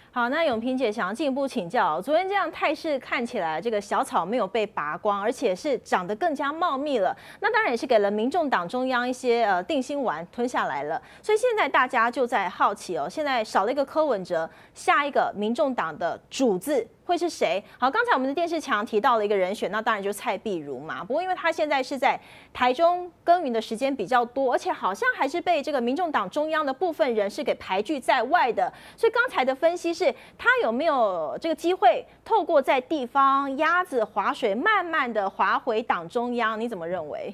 好，那永平姐想要进一步请教，昨天这样态势看起来，这个小草没有被拔光，而且是长得更加茂密了。那当然也是给了民众党中央一些定心丸吞下来了。所以现在大家就在好奇哦，现在少了一个柯文哲，下一个民众党的主字会是谁？好，刚才我们的电视墙提到了一个人选，那当然就是蔡壁如嘛。不过因为他现在是在台中耕耘的时间比较多，而且好像还是被这个民众党中央的部分人士给排拒在外的，所以刚才的分析是他有没有这个机会透过在地方鸭子划水，慢慢的划回党中央？你怎么认为？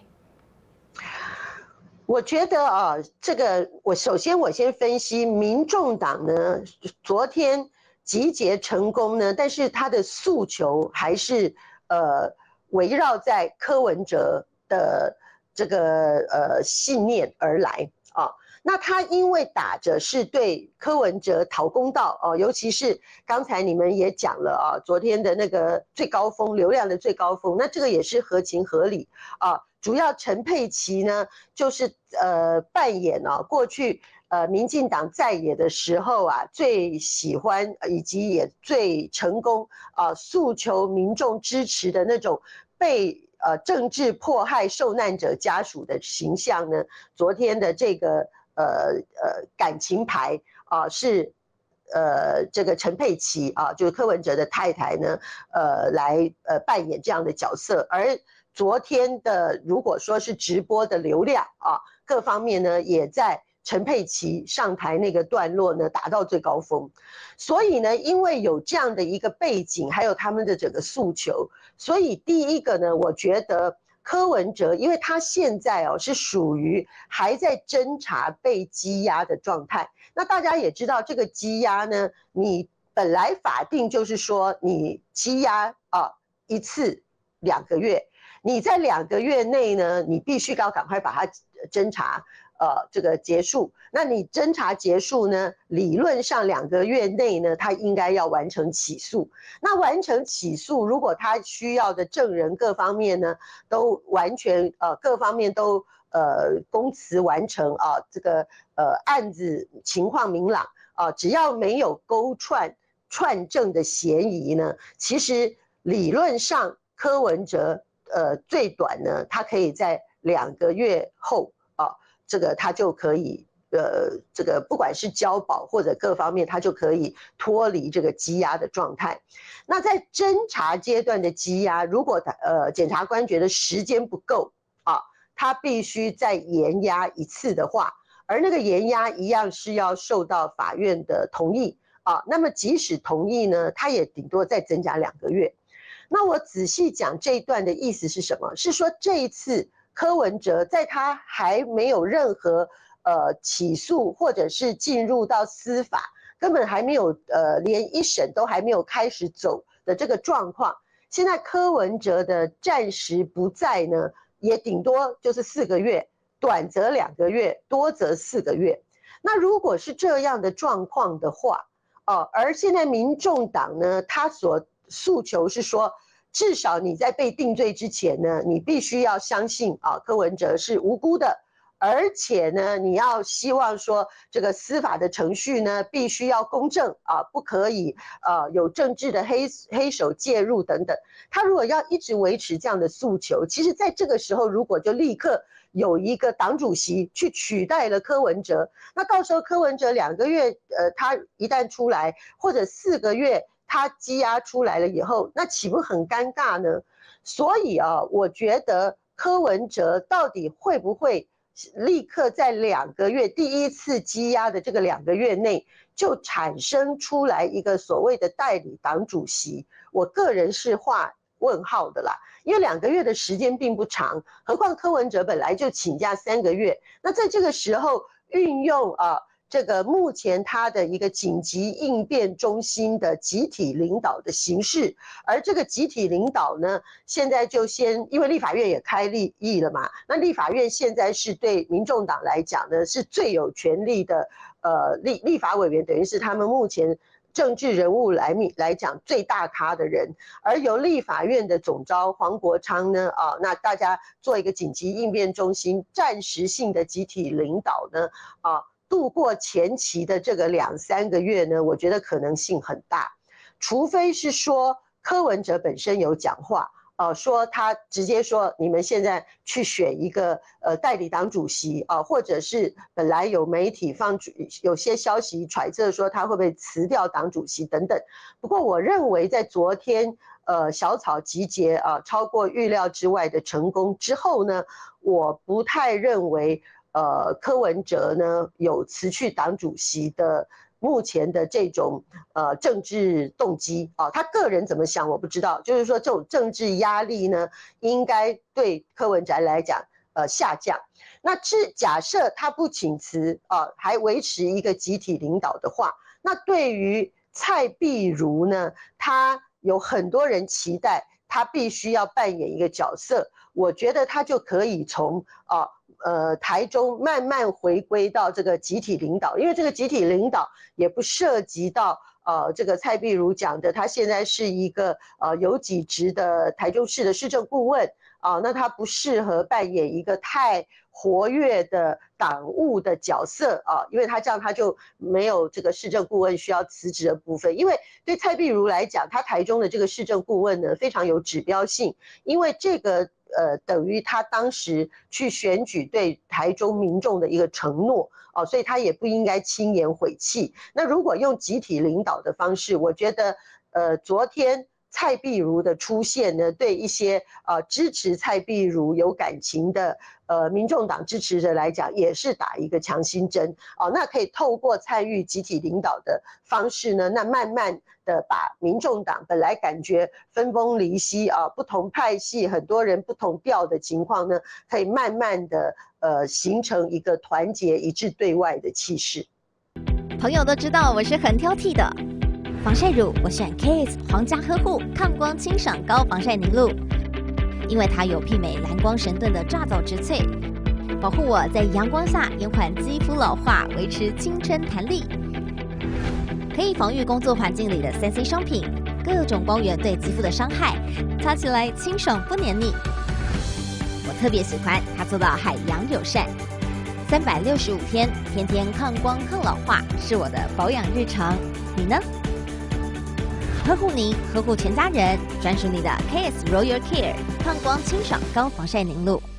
我觉得啊，这个首先先分析民众党呢，昨天集结成功呢，但是他的诉求还是围绕在柯文哲的这个信念而来啊。那他因为打着是对柯文哲讨公道哦，尤其是刚才你们也讲了啊，昨天的那个最高峰流量的最高峰，那这个也是合情合理啊。主要陈佩琪呢，就是扮演过去民进党在野的时候啊，最喜欢以及也最成功诉求民众支持的那种被政治迫害受难者家属的形象呢，昨天的这个感情牌是这个陈佩琪就是柯文哲的太太呢，来扮演这样的角色，而昨天的如果说是直播的流量各方面呢，也在陈佩琪上台那个段落呢达到最高峰。所以呢，因为有这样的一个背景，还有他们的整个诉求，所以第一个呢，我觉得柯文哲，因为他现在是属于还在侦查被羁押的状态。那大家也知道，这个羁押呢，你本来法定就是说你羁押一次2个月。你在2个月内呢，你必须要赶快把它侦查，这个结束。那你侦查结束呢，理论上2个月内呢，他应该要完成起诉。那完成起诉，如果他需要的证人各方面呢，都完全各方面都供词完成这个案子情况明朗只要没有勾串证的嫌疑呢，其实理论上柯文哲最短呢，他可以在2个月后这个他就可以这个不管是交保或者各方面，他就可以脱离这个羁押的状态。那在侦查阶段的羁押，如果检察官觉得时间不够他必须再延押一次的话，而那个延押一样是要受到法院的同意那么即使同意呢，他也顶多再增加2个月。那我仔细讲这一段的意思是什么？是说这一次柯文哲在他还没有任何起诉或者是进入到司法，根本还没有连一审都还没有开始走的这个状况，现在柯文哲的暂时不在呢，也顶多就是4个月，短则2个月，多则4个月。那如果是这样的状况的话而现在民众党呢，他所诉求是说，至少你在被定罪之前呢，你必须要相信柯文哲是无辜的，而且呢，你要希望说这个司法的程序呢，必须要公正不可以有政治的黑手介入等等。他如果要一直维持这样的诉求，其实在这个时候如果就立刻有一个党主席去取代了柯文哲，那到时候柯文哲2个月他一旦出来，或者4个月他羁押出来了以后，那岂不很尴尬呢？所以我觉得柯文哲到底会不会立刻在2个月第一次羁押的这个2个月内就产生出来一个所谓的代理党主席，我个人是画问号的啦，因为2个月的时间并不长，何况柯文哲本来就请假3个月，那在这个时候运用这个目前他的一个紧急应变中心的集体领导的形式，而这个集体领导呢，现在就先因为立法院也开立议了嘛，那立法院现在是对民众党来讲呢是最有权力的立法委员，等于是他们目前政治人物来讲最大咖的人，而由立法院的总召黄国昌呢那大家做一个紧急应变中心暂时性的集体领导呢度过前期的这个2、3个月呢，我觉得可能性很大，除非是说柯文哲本身有讲话。说他直接说你们现在去选一个代理党主席或者是本来有媒体有些消息揣测说他会不会辞掉党主席等等。不过我认为在昨天小草集结超过预料之外的成功之后呢，我不太认为柯文哲呢有辞去党主席的目前的这种政治动机他个人怎么想我不知道，就是说这种政治压力呢，应该对柯文哲来讲下降。那假设他不请辞还维持一个集体领导的话，那对于蔡壁如呢，他有很多人期待他必须要扮演一个角色，我觉得他就可以从台中慢慢回归到这个集体领导，因为这个集体领导也不涉及到这个蔡壁如讲的，他现在是一个有几职的台中市的市政顾问那他不适合扮演一个太活跃的党务的角色因为他这样他就没有这个市政顾问需要辞职的部分。因为对蔡壁如来讲，他台中的这个市政顾问呢非常有指标性，因为这个等于他当时去选举对台中民众的一个承诺所以他也不应该轻言毁弃。那如果用集体领导的方式，我觉得昨天蔡壁如的出现呢，对一些支持蔡壁如有感情的民众党支持者来讲，也是打一个强心针那可以透过参与集体领导的方式呢，那慢慢的把民众党本来感觉分崩离析不同派系很多人不同调的情况呢，可以慢慢的形成一个团结一致对外的气势。 朋友都知道我是很挑剔的。防晒乳我选 KISS 皇家呵护抗光清爽高防晒凝露，因为它有媲美蓝光神盾的抓藻植萃，保护我在阳光下延缓肌肤老化，维持青春弹力。可以防御工作环境里的3C 商品，各种光源对肌肤的伤害，擦起来清爽不黏腻。我特别喜欢它做到海洋友善，365天，天天抗光抗老化，是我的保养日常。你呢？呵护您，呵护全家人，专属你的 KISS Royal Care 抗光清爽高防晒凝露。